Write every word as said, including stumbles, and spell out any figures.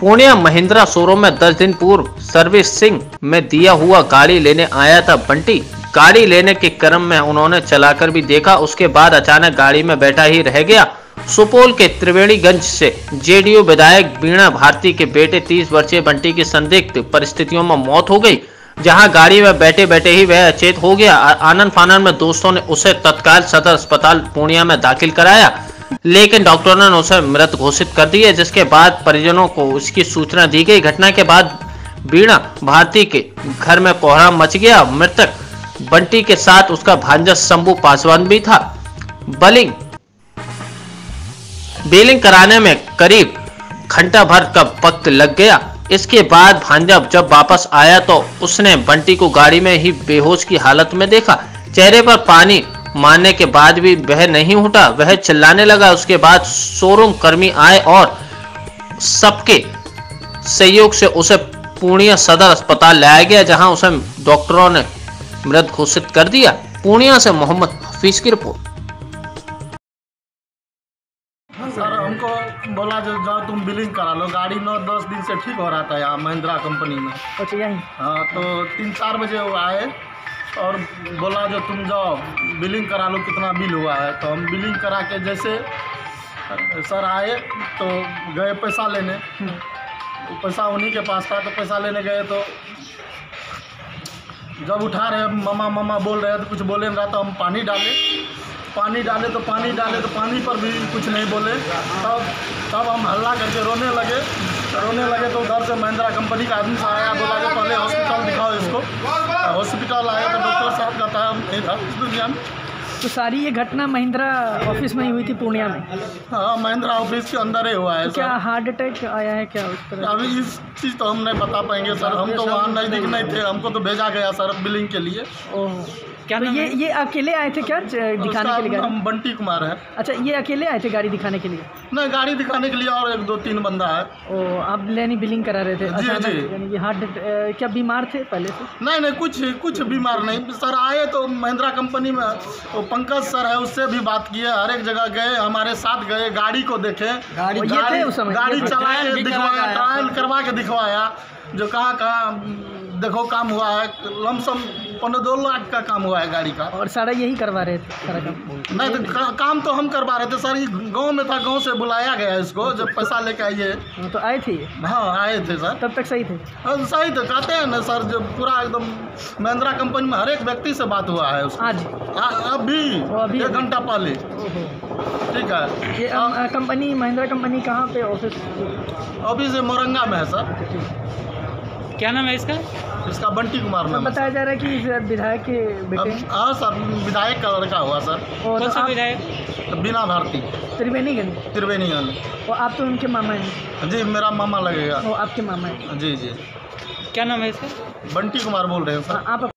Purnia Mahindra showroom में दस दिन पूर्व सर्विसिंग में दिया हुआ गाड़ी लेने आया था बंटी। गाड़ी लेने के क्रम में उन्होंने चलाकर भी देखा, उसके बाद अचानक गाड़ी में बैठा ही रह गया। सुपौल के त्रिवेणीगंज से जेडीयू विधायक बीणा भारती के बेटे तीस वर्षीय बंटी की संदिग्ध परिस्थितियों में मौत हो गई, जहां गाड़ी में बैठे बैठे ही वह अचेत हो गया। आनन फानन में दोस्तों ने उसे तत्काल सदर अस्पताल पूर्णिया में दाखिल कराया, लेकिन डॉक्टरों ने उसे मृत घोषित कर दिया, जिसके बाद परिजनों को उसकी सूचना दी गई। घटना के बाद बीणा भारती के घर में कोहराम मच गया। मृतक बंटी के साथ उसका भांजा शंभू पासवान भी था। बलिंग बेलिंग कराने में करीब घंटा भर का वक्त लग गया। इसके बाद भांजा जब वापस आया तो उसने बंटी को गाड़ी में ही बेहोश की हालत में देखा। चेहरे पर पानी मारने के बाद भी वह नहीं उठा, वह चिल्लाने लगा। उसके बाद शोरूम कर्मी आए और सबके सहयोग से उसे पूर्णिया सदर अस्पताल लाया गया, जहां उसे डॉक्टरों ने मृत घोषित कर दिया। पूर्णिया से मोहम्मद हफीज की रिपोर्ट। सर हमको बोला जो जाओ तुम बिलिंग करा लो, गाड़ी नौ दस दिन से ठीक हो रहा था यहाँ महिंद्रा कंपनी में। अच्छा यहीं? हाँ, तो तीन चार बजे वो आए और बोला जो तुम जाओ बिलिंग करा लो, कितना बिल हुआ है। तो हम बिलिंग करा के जैसे सर आए तो गए पैसा लेने। पैसा उन्हीं के पास था, तो पैसा लेने गए तो जब उठा रहे मामा मामा बोल रहे तो कुछ बोले नहीं रहा, तो हम पानी डाले पानी डाले तो पानी डाले तो पानी पर भी कुछ नहीं बोले। तब तब हम हल्ला करके रोने लगे रोने लगे तो उधर से महिंद्रा कंपनी का आदमी आया, बोला कि पहले हॉस्पिटल दिखाओ इसको। हॉस्पिटल आया तो डॉक्टर साहब का था नहीं था इस दुनिया में। तो सारी ये घटना महिंद्रा ऑफिस में ही हुई थी पूर्णिया में? हाँ, महिंद्रा ऑफिस के अंदर ही हुआ है। तो क्या हार्ट अटैक आया है क्या उस तरह? अभी इस चीज़ तो हम नहीं बता पाएंगे सर, हम तो वहाँ नज़दीक नहीं थे, हमको तो भेजा गया सर बिलिंग के लिए। ओह, क्या तो ये ये अकेले आए थे क्या दिखाने के लिए? हम बंटी कुमार हैं। अच्छा, ये अकेले आए थे गाड़ी दिखाने के लिए? नहीं, गाड़ी दिखाने के लिए और एक दो तीन बंदा है। ओ, आप लेनी बिलिंग करा रहे थे? जी अच्छा, जी। यानी कि हार्ट क्या बीमार थे पहले से? नहीं नहीं, कुछ कुछ बीमार नहीं सर। आए तो महिंद्रा कंपनी में वो पंकज सर है, उससे भी बात किए, हर एक जगह गए, हमारे साथ गए, गाड़ी को देखे, गाड़ी गाड़ी, गाड़ी चला के दिखवाया, ट्रायल करवा के दिखवाया, जो कहाँ कहाँ देखो काम हुआ है। लमसम पौने दो लाख का काम हुआ है गाड़ी का। और सारा यही करवा रहे थे सारा काम? नहीं तो का, काम तो हम करवा रहे थे सर, ये गांव में था, गांव से बुलाया गया इसको, जब पैसा लेके आइए। तो आए थे? हाँ आए थे सर। तब तक सही थे? हाँ सही थे, कहते हैं ना सर, जो पूरा एकदम महिंद्रा कंपनी में हर एक व्यक्ति से बात हुआ है उसको। आज? आ, अभी, अभी एक घंटा पहले। ठीक है। ये कंपनी महिंद्रा कंपनी कहाँ पे ऑफिस? ऑफिस मोरंगा में है सर। क्या नाम है इसका? इसका बंटी कुमार नाम। बताया जा रहा है कि विधायक के बेटे? हाँ सर, विधायक का लड़का हुआ सर। कौन सा विधायक? बीणा भारती, त्रिवेणीगंज। त्रिवेणीगंज। और आप तो उनके मामा हैं? जी, मेरा मामा लगेगा। वो आपके मामा हैं? जी जी। क्या नाम है इसका? बंटी कुमार बोल रहे हैं सर। आप